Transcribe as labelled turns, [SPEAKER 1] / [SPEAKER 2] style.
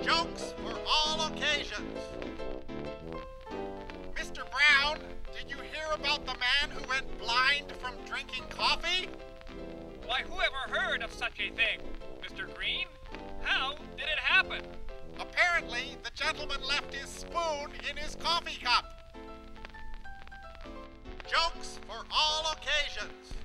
[SPEAKER 1] Jokes for all occasions. Mr. Brown, did you hear about the man who went blind from drinking coffee?
[SPEAKER 2] Why, who ever heard of such a thing? Mr. Green? How did it happen?
[SPEAKER 1] Apparently, the gentleman left his spoon in his coffee cup. Jokes for all occasions.